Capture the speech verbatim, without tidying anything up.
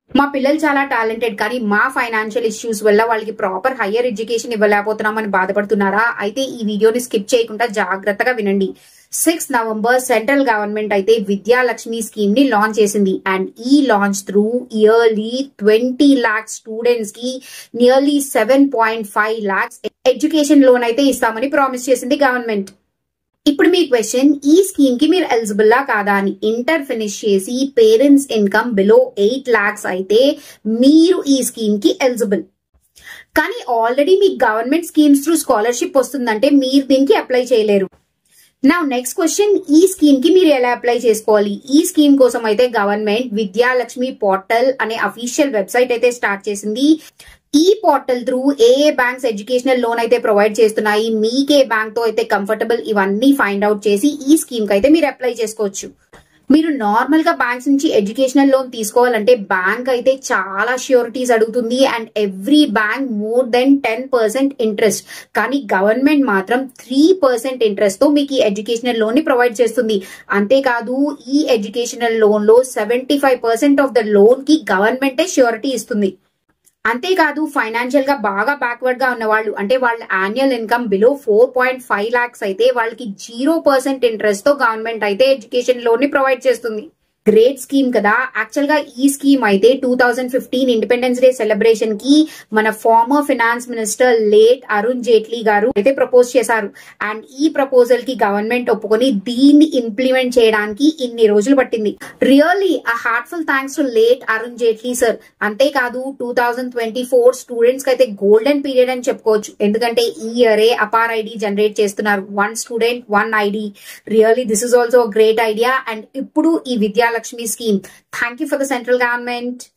మా పిల్లలు చాలా టాలెంటెడ్ కానీ మా ఫైనాన్షియల్ ఇష్యూస్ వల్ల వాళ్ళకి ప్రాపర్ హయ్యర్ ఎడ్యుకేషన్ ఇవ్వలేకపోతున్నామని బాధపడుతున్నారా? అయితే ఈ వీడియోని స్కిప్ చేయకుండా జాగ్రత్తగా వినండి. సిక్స్త్ నవంబర్ సెంట్రల్ గవర్నమెంట్ అయితే విద్యాలక్ష్మి స్కీమ్ ని లాంచ్ చేసింది. అండ్ ఈ launch through yearly twenty lakhs students కి nearly seven point five lakhs education loan అయితే ఇస్తామని ప్రామిస్ చేసింది గవర్నమెంట్. ఇప్పుడు మీ క్వశ్చన్, ఈ స్కీమ్ కి మీరు ఎలిజిబుల్లా కాదా అని. ఇంటర్ ఫినిష్ చేసి parents income below eight lakhs అయితే మీరు ఈ స్కీమ్ కి ఎలిజిబుల్. కానీ ఆల్రెడీ మీకు గవర్నమెంట్ స్కీమ్స్ త్రూ స్కాలర్షిప్ వస్తుందంటే మీరు దీనికి అప్లై చేయలేరు. నా నెక్స్ట్ క్వశ్చన్, ఈ స్కీమ్ కి మీరు ఎలా అప్లై చేసుకోవాలి? ఈ స్కీమ్ కోసం అయితే గవర్నమెంట్ విద్యాలక్ష్మి పోర్టల్ అనే అఫీషియల్ వెబ్సైట్ అయితే స్టార్ట్ చేసింది. ఈ పోర్టల్ త్రూ ఏ ఏ బ్యాంక్స్ ఎడ్యుకేషనల్ లోన్ అయితే ప్రొవైడ్ చేస్తున్నాయి, మీకే బ్యాంక్ తో అయితే కంఫర్టబుల్, ఇవన్నీ ఫైండ్ అవుట్ చేసి ఈ స్కీమ్ కి అయితే మీరు అప్లై చేసుకోవచ్చు. మీరు నార్మల్ గా బ్యాంక్స్ నుంచి ఎడ్యుకేషనల్ లోన్ తీసుకోవాలంటే బ్యాంక్ అయితే చాలా ష్యూరిటీస్ అడుగుతుంది and every bank more than ten percent interest. కానీ గవర్నమెంట్ మాత్రం త్రీ పర్సెంట్ ఇంట్రెస్ట్ తో మీకు ఈ ఎడ్యుకేషనల్ లోన్ ని ప్రొవైడ్ చేస్తుంది. అంతేకాదు ఈ ఎడ్యుకేషనల్ లోన్ లో seventy five percent of the loan కి గవర్నమెంటే ష్యూరిటీ ఇస్తుంది. అంతేకాదు ఫైనాన్షియల్ గా బాగా బ్యాక్వర్డ్ గా ఉన్న వాళ్ళు, అంటే వాళ్ళ annual income below four point five lakhs అయితే వాళ్ళకి జీరో పర్సెంట్ ఇంట్రెస్ట్ తో గవర్నమెంట్ అయితే ఎడ్యుకేషన్ లోన్ ని ప్రొవైడ్ చేస్తుంది. గ్రేట్ స్కీమ్ కదా. యాక్చువల్ గా ఈ స్కీమ్ అయితే two thousand fifteen independence day celebration కి మన former finance minister late Arun Jaitley గారు అయితే ప్రపోజ్ చేశారు. అండ్ ఈ ప్రపోజల్ కి గవర్నమెంట్ ఒప్పుకొని దీన్ని ఇంప్లిమెంట్ చేయడానికి ఇన్ని రోజులు పట్టింది. Really a heartful thanks to late Arun Jaitley sir. అంతేకాదు two thousand twenty four students కి అయితే గోల్డెన్ పీరియడ్ అని చెప్పుకోవచ్చు. ఎందుకంటే ఈ ఇయరే అపార్ ఐడి జనరేట్ చేస్తున్నారు. One student one ID. Really this is also great idea. And ఇప్పుడు ఈ Vidyalakshmi scheme. Thank you for the central government.